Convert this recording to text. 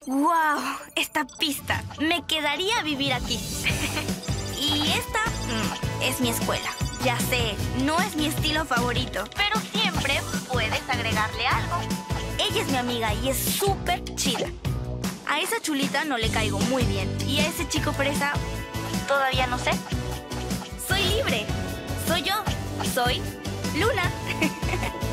¡Wow! Esta pista. Me quedaría a vivir aquí. Y esta es mi escuela. Ya sé, no es mi estilo favorito, pero siempre puedes agregarle algo. Ella es mi amiga y es súper chida. A esa chulita no le caigo muy bien. Y a ese chico fresa, todavía no sé. Soy libre. Soy yo. Soy Luna.